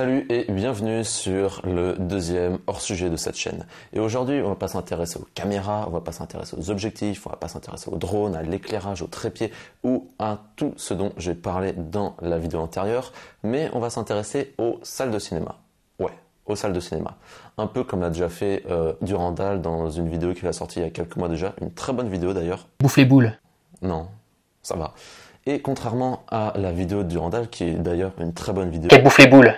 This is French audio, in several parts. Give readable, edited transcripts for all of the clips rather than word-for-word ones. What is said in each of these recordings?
Salut et bienvenue sur le deuxième hors-sujet de cette chaîne. Et aujourd'hui, on va pas s'intéresser aux caméras, on va pas s'intéresser aux objectifs, on va pas s'intéresser aux drones, à l'éclairage, au trépied ou à tout ce dont j'ai parlé dans la vidéo antérieure, mais on va s'intéresser aux salles de cinéma. Ouais, aux salles de cinéma. Un peu comme l'a déjà fait Durandal dans une vidéo qu'il a sortie il y a quelques mois déjà, une très bonne vidéo d'ailleurs. Bouffe les boules. Non, ça va. Et contrairement à la vidéo de Durandal, qui est d'ailleurs une très bonne vidéo. Qu'elle bouffe les boules.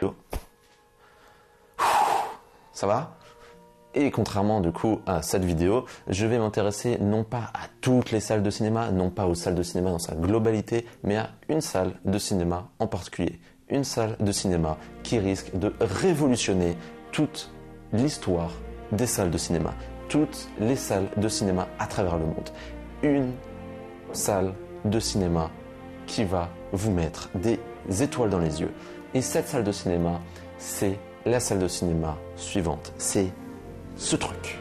Ça va? Et contrairement du coup à cette vidéo, je vais m'intéresser non pas à toutes les salles de cinéma, non pas aux salles de cinéma dans sa globalité, mais à une salle de cinéma en particulier. Une salle de cinéma qui risque de révolutionner toute l'histoire des salles de cinéma, toutes les salles de cinéma à travers le monde. Une salle de cinéma qui va vous mettre des étoiles dans les yeux. Et cette salle de cinéma, c'est la salle de cinéma suivante. C'est ce truc.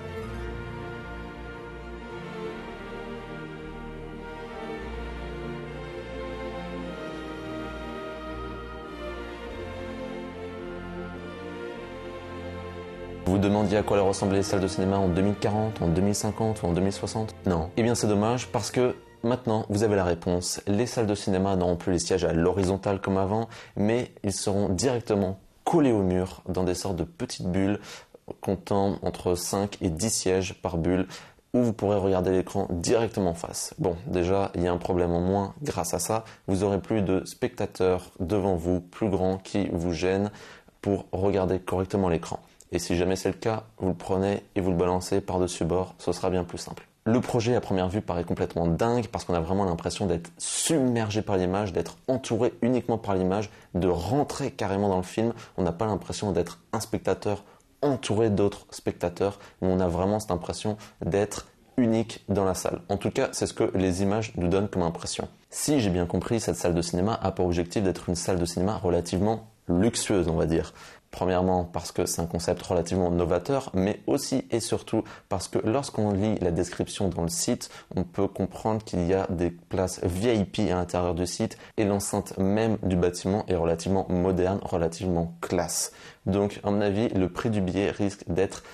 Vous vous demandiez à quoi allaient ressembler les salles de cinéma en 2040, en 2050 ou en 2060? Non. Eh bien c'est dommage parce que maintenant, vous avez la réponse. Les salles de cinéma n'auront plus les sièges à l'horizontale comme avant, mais ils seront directement collés au mur dans des sortes de petites bulles comptant entre 5 et 10 sièges par bulle où vous pourrez regarder l'écran directement en face. Bon, déjà, il y a un problème en moins grâce à ça. Vous aurez plus de spectateurs devant vous, plus grands, qui vous gênent pour regarder correctement l'écran. Et si jamais c'est le cas, vous le prenez et vous le balancez par-dessus bord, ce sera bien plus simple. Le projet à première vue paraît complètement dingue parce qu'on a vraiment l'impression d'être submergé par l'image, d'être entouré uniquement par l'image, de rentrer carrément dans le film. On n'a pas l'impression d'être un spectateur entouré d'autres spectateurs, mais on a vraiment cette impression d'être unique dans la salle. En tout cas, c'est ce que les images nous donnent comme impression. Si j'ai bien compris, cette salle de cinéma a pour objectif d'être une salle de cinéma relativement luxueuse, on va dire. Premièrement parce que c'est un concept relativement novateur, mais aussi et surtout parce que lorsqu'on lit la description dans le site, on peut comprendre qu'il y a des places VIP à l'intérieur du site et l'enceinte même du bâtiment est relativement moderne, relativement classe. Donc à mon avis, le prix du billet risque d'être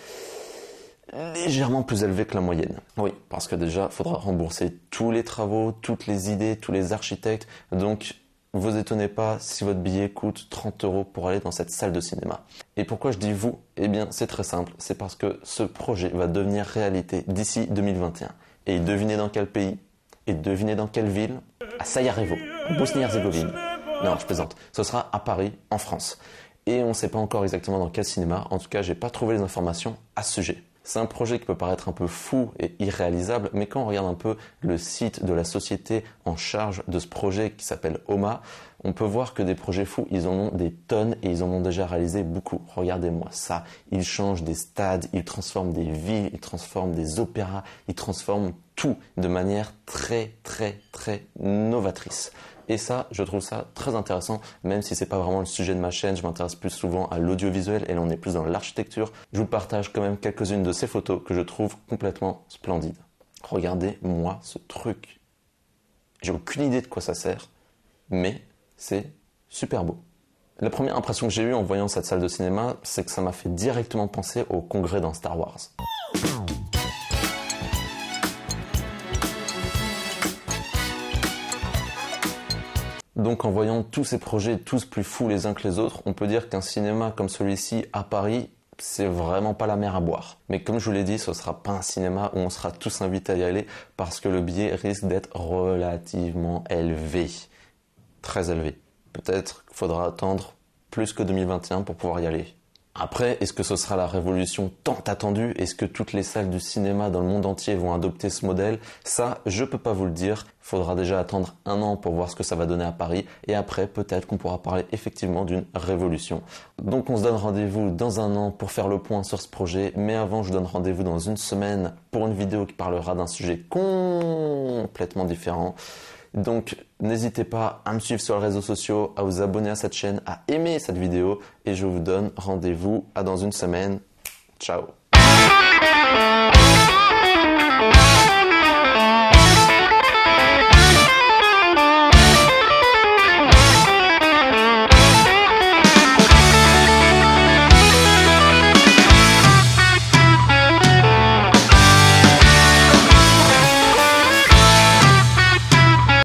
légèrement plus élevé que la moyenne. Oui, parce que déjà, il faudra rembourser tous les travaux, toutes les idées, tous les architectes, donc vous étonnez pas si votre billet coûte 30 € pour aller dans cette salle de cinéma. Et pourquoi je dis vous? Eh bien, c'est très simple. C'est parce que ce projet va devenir réalité d'ici 2021. Et devinez dans quel pays? Et devinez dans quelle ville? À Sarajevo, en Bosnie-Herzégovine. Non, je plaisante. Ce sera à Paris, en France. Et on ne sait pas encore exactement dans quel cinéma. En tout cas, j'ai pas trouvé les informations à ce sujet. C'est un projet qui peut paraître un peu fou et irréalisable, mais quand on regarde un peu le site de la société en charge de ce projet qui s'appelle OMA, on peut voir que des projets fous, ils en ont des tonnes et ils en ont déjà réalisé beaucoup. Regardez-moi ça, ils changent des stades, ils transforment des villes, ils transforment des opéras, ils transforment tout de manière très novatrice. Et ça, je trouve ça très intéressant, même si c'est pas vraiment le sujet de ma chaîne, je m'intéresse plus souvent à l'audiovisuel et là on est plus dans l'architecture. Je vous partage quand même quelques-unes de ces photos que je trouve complètement splendides. Regardez-moi ce truc. J'ai aucune idée de quoi ça sert, mais c'est super beau. La première impression que j'ai eue en voyant cette salle de cinéma, c'est que ça m'a fait directement penser au congrès dans Star Wars. Donc en voyant tous ces projets, tous plus fous les uns que les autres, on peut dire qu'un cinéma comme celui-ci à Paris, c'est vraiment pas la mer à boire. Mais comme je vous l'ai dit, ce sera pas un cinéma où on sera tous invités à y aller parce que le billet risque d'être relativement élevé. Très élevé. Peut-être qu'il faudra attendre plus que 2021 pour pouvoir y aller. Après, est-ce que ce sera la révolution tant attendue? Est-ce que toutes les salles du cinéma dans le monde entier vont adopter ce modèle? Ça, je peux pas vous le dire. Il faudra déjà attendre 1 an pour voir ce que ça va donner à Paris. Et après, peut-être qu'on pourra parler effectivement d'une révolution. Donc on se donne rendez-vous dans 1 an pour faire le point sur ce projet. Mais avant, je vous donne rendez-vous dans 1 semaine pour une vidéo qui parlera d'un sujet complètement différent. Donc n'hésitez pas à me suivre sur les réseaux sociaux, à vous abonner à cette chaîne, à aimer cette vidéo et je vous donne rendez-vous à dans 1 semaine. Ciao.